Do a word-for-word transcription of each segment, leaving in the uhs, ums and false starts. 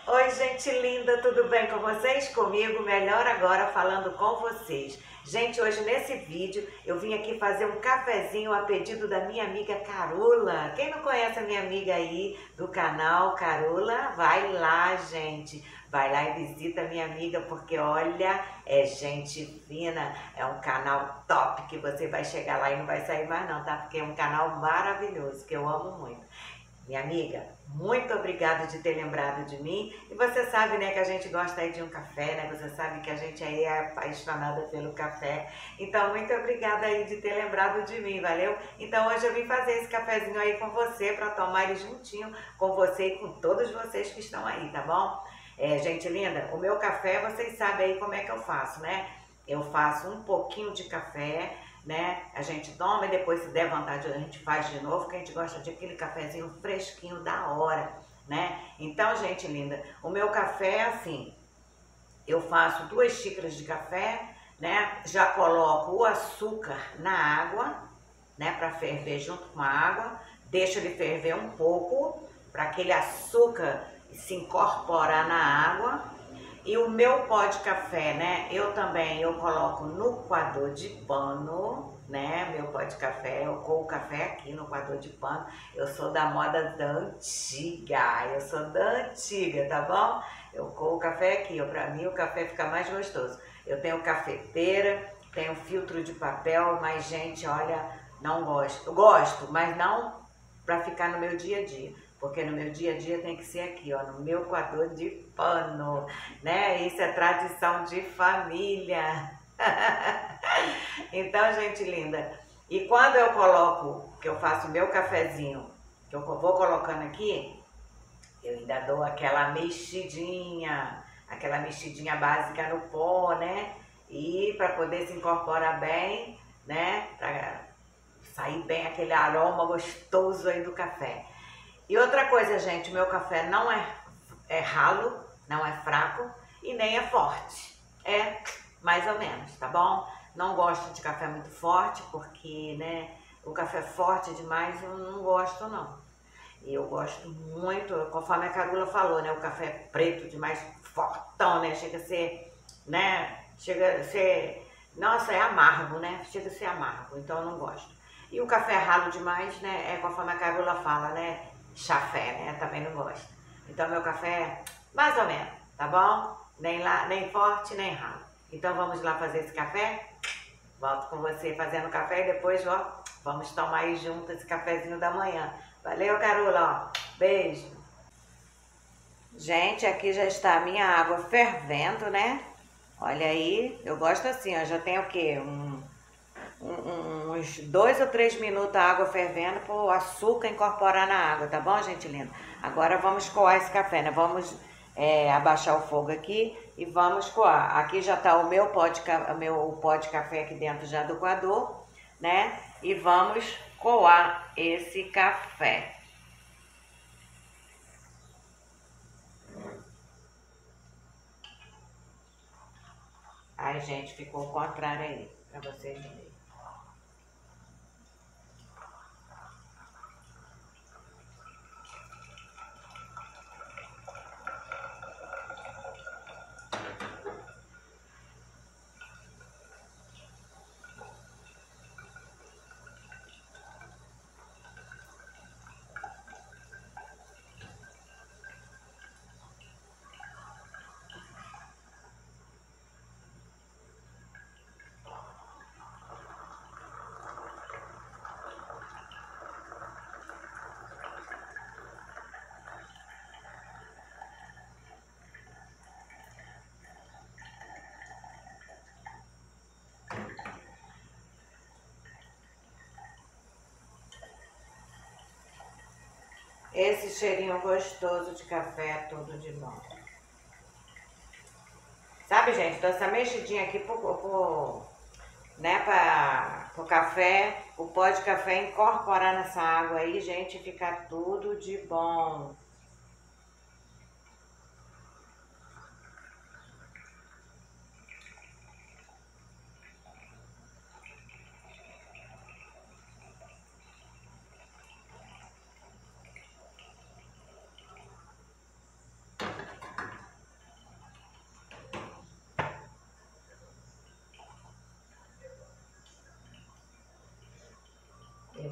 Oi, gente linda, tudo bem com vocês? Comigo, melhor agora falando com vocês. Gente, hoje nesse vídeo eu vim aqui fazer um cafezinho a pedido da minha amiga Carola. Quem não conhece a minha amiga aí do canal Carola, vai lá, gente. Vai lá e visita a minha amiga porque olha, é gente fina, é um canal top que você vai chegar lá e não vai sair mais não, tá? Porque é um canal maravilhoso que eu amo muito. Minha amiga, muito obrigada de ter lembrado de mim. E você sabe, né, que a gente gosta aí de um café, né? Você sabe que a gente aí é apaixonada pelo café. Então, muito obrigada aí de ter lembrado de mim, valeu? Então, hoje eu vim fazer esse cafezinho aí com você, para tomar ele juntinho com você e com todos vocês que estão aí, tá bom? É, gente linda, o meu café, vocês sabem aí como é que eu faço, né? Eu faço um pouquinho de café, né? A gente toma e depois, se der vontade, a gente faz de novo, porque a gente gosta de aquele cafezinho fresquinho da hora, né? Então, gente linda, o meu café é assim, eu faço duas xícaras de café, né? Já coloco o açúcar na água, né? Para ferver junto com a água, deixo ele ferver um pouco, para aquele açúcar se incorporar na água. E o meu pó de café, né, eu também, eu coloco no coador de pano, né, meu pó de café, eu coo o café aqui no coador de pano. Eu sou da moda da antiga, eu sou da antiga, tá bom? Eu coo o café aqui, eu, pra mim o café fica mais gostoso. Eu tenho cafeteira, tenho filtro de papel, mas gente, olha, não gosto. Eu gosto, mas não pra ficar no meu dia a dia. Porque no meu dia a dia tem que ser aqui, ó, no meu coador de pano, né? Isso é tradição de família. Então, gente linda, e quando eu coloco, que eu faço o meu cafezinho, que eu vou colocando aqui, eu ainda dou aquela mexidinha, aquela mexidinha básica no pó, né? E para poder se incorporar bem, né? Pra sair bem aquele aroma gostoso aí do café. E outra coisa, gente, o meu café não é, é ralo, não é fraco e nem é forte. É mais ou menos, tá bom? Não gosto de café muito forte porque, né, o café forte demais eu não gosto, não. E eu gosto muito, conforme a Carola falou, né, o café preto demais, fortão, né, chega a ser, né, chega a ser, nossa, é amargo, né, chega a ser amargo, então eu não gosto. E o café ralo demais, né, é conforme a Carola fala, né, chafé, né? Também não gosto. Então meu café é mais ou menos, tá bom? Nem, lá, nem forte, nem ralo. Então vamos lá fazer esse café? Volto com você fazendo café e depois, ó, vamos tomar aí junto esse cafezinho da manhã. Valeu, Carola, ó. Beijo. Gente, aqui já está a minha água fervendo, né? Olha aí, eu gosto assim, ó, já tem o quê? Um uns dois ou três minutos a água fervendo para o açúcar incorporar na água, tá bom, gente linda? Agora vamos coar esse café, né? Vamos é, abaixar o fogo aqui e vamos coar. Aqui já tá o meu pó de, o meu pó de café aqui dentro já do coador, né? E vamos coar esse café. Ai, gente, ficou o contrário aí, para vocês verem. Esse cheirinho gostoso de café é tudo de bom. Sabe, gente, então essa mexidinha aqui pro, pro, né, para o café, o pó de café incorporar nessa água aí, gente, fica tudo de bom.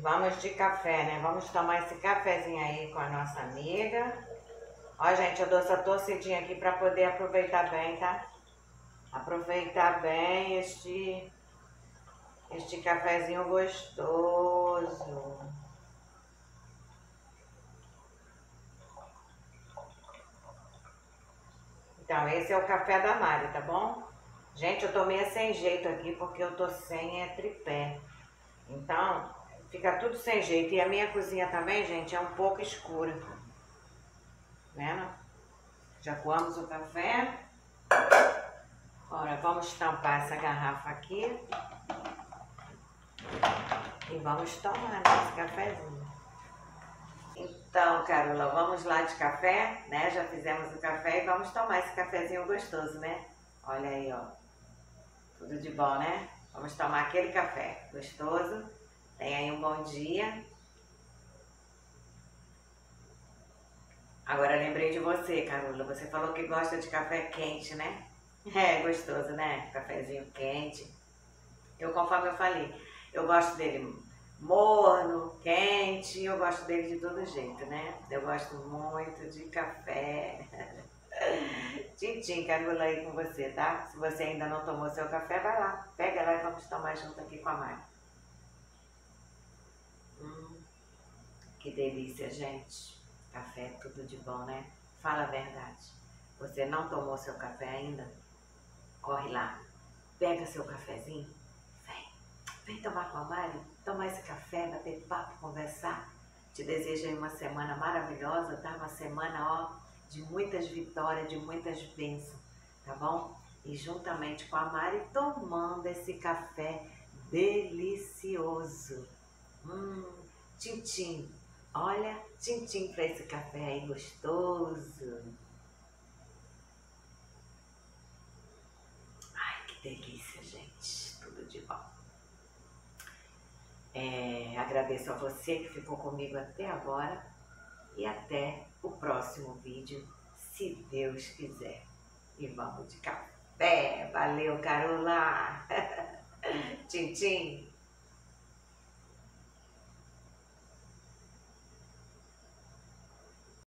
vamos de café, né? Vamos tomar esse cafezinho aí com a nossa amiga. Ó, gente, eu dou essa torcidinha aqui para poder aproveitar bem, tá? Aproveitar bem este, este cafezinho gostoso. Então, esse é o café da Mari, tá bom? Gente, eu tô meio sem jeito aqui porque eu tô sem é, tripé. Então, fica tudo sem jeito. E a minha cozinha também, gente, é um pouco escura. Vendo? Já coamos o café. Agora, vamos tampar essa garrafa aqui. E vamos tomar esse cafezinho. Então, Carola, vamos lá de café, né? Já fizemos o café e vamos tomar esse cafezinho gostoso, né? Olha aí, ó. Tudo de bom, né? Vamos tomar aquele café gostoso. Tenha aí um bom dia. Agora lembrei de você, Carola. Você falou que gosta de café quente, né? É gostoso, né? Cafezinho quente. Eu, conforme eu falei, eu gosto dele morno, quente, eu gosto dele de todo jeito, né? Eu gosto muito de café. Tchim, Carola, aí com você, tá? Se você ainda não tomou seu café, vai lá. Pega lá e vamos tomar junto aqui com a Mari. Hum, que delícia, gente. Café é tudo de bom, né? Fala a verdade. Você não tomou seu café ainda? Corre lá. Pega seu cafezinho. Vem. Vem tomar com a Mari. Tomar esse café, bater papo, conversar. Te desejo aí uma semana maravilhosa, tá? Uma semana, ó, de muitas vitórias, de muitas bênçãos, tá bom? E juntamente com a Mari, tomando esse café delicioso. Hum, tchim-tchim. Olha, tchim-tchim pra esse café aí gostoso. Ai, que delícia, gente. Tudo de bom. É, agradeço a você que ficou comigo até agora e até o próximo vídeo, se Deus quiser. E vamos de café. Valeu, Carola. Tchim, tchim.